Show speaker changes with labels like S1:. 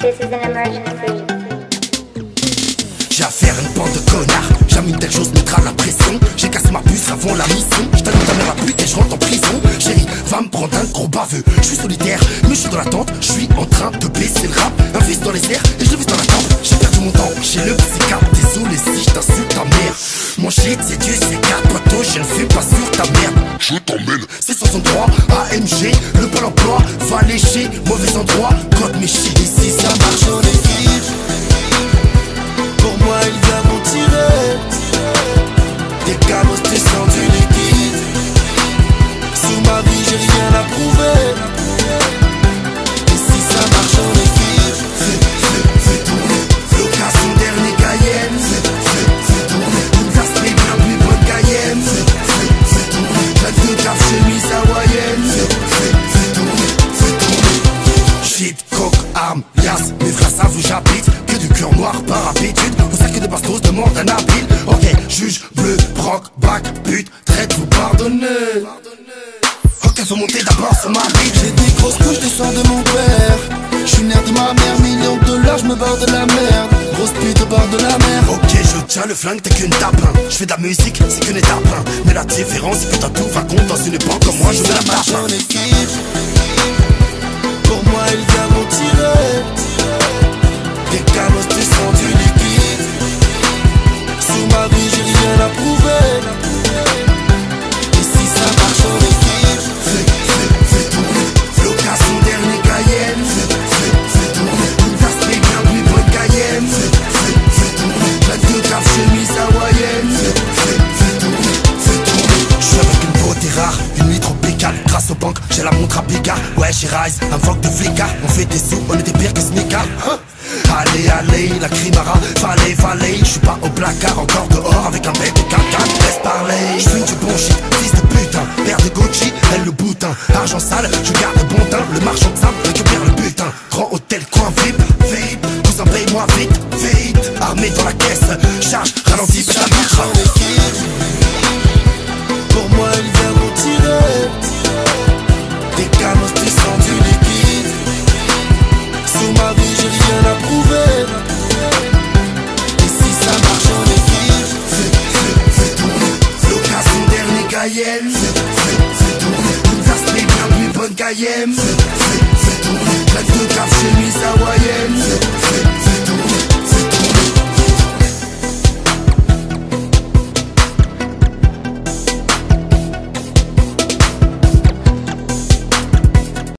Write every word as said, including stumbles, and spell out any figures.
S1: This is an emergency.
S2: J'ai affaire à une bande de connards. Jamais une telle chose mettra la pression. J'ai cassé ma puce avant la mission. J't'allume ta mère à pute et je rentre en prison. Chérie, va me prendre un gros baveux. Je suis solitaire, mais je suis dans l'attente. Je suis en train de baisser le rap. Un fils dans les airs et je le vis dans la tente. J'ai perdu mon temps, j'ai le psychiatre. Désolé si je t'insulte ta mère. Mon shit c'est du C quatre, poteau, je ne fume pas sur ta merde. Je t'emmène, c'est soixante-trois A M G, le pôle emploi va lécher, mauvais endroit, code mes shit.
S3: Ici ça marche en équipe. Pour moi ils viennent m'en tirer. Des canos descendus liquide. Sous ma vie j'ai rien à prouver. Ici ça marche en équipe.
S2: Fais, fais, fais tourner, l'occasion dernier Cayenne. Fais, fais, fais tourner, une tasse mais bien plus bonne Cayenne. Fais, fais, fais tourner, rêve de cave chemise hawaïenne. Fais, fais, fais tourner, fais tourner. Shit, coke, arme, liasse, mes frères savent où j'habite. Que du cœur noir par habitude. Au cercle de bastos demande un habile. Ok, juge, bleu, broc, bac, pute, traite, vous pardonnez. Ok, faut monter d'abord sur ma bite.
S3: J'ai des grosses couches de sang de mon père. J'suis nerf de ma mère, millions de dollars, j'me barre de la merde. Grosse pute au bord de la mer.
S2: Ok, je tiens le flingue, t'es qu'une tape. Je fais de la musique, c'est qu'une étape. Mais la différence, c'est que t'as tout va compte dans une époque comme moi, je veux la marche.
S3: En équipe. Pour moi, ils viennent m'en tirer. Des canos descendus liquide. Sous ma vie, j'ai rien à prouver. Ici, ça marche en équipe.
S2: Fais, fais, fais tourner, l'occasion dernier Cayenne. Fais, fais, fais tourner, une tasse mais bien plus bonne Cayenne. Fais, fais, fais tourner, rêve de cave chemise hawaïenne. Fais, fais, fais tourner, fais tourner. Je suis avec une beauté rare, une nuit tropicale. Grâce aux banques, j'ai la montre à Bigard. Ouais, j'ai rise, un vogue de flicard. On fait des sous, on était pire que Smicard. Hein? Allez, allez, la crimara, fallait, fallait. Je suis pas au placard, encore dehors avec un bête de caca. Laisse parler, je suis du bon shit, fils de putain. Père de Gucci, elle le boutin. Argent sale, je garde le bon teint. Le marchand de sable récupère le butin. Grand hôtel, coin V I P, V I P. Cousin, paye-moi vite, vite. Armé dans la caisse, charge, ralentis, fais la marche.
S3: En équipe. Pour moi, ils viennent m'en tirer. Des canos descendus liquide. Sous ma vie, j'ai rien à prouver. Ici, ça marche en équipe.
S2: Fais, fais, fais tourner, l'occasion dernier Cayenne. Fais, fais, fais tourner, une tasse mais bien plus bonne Cayenne. Fais,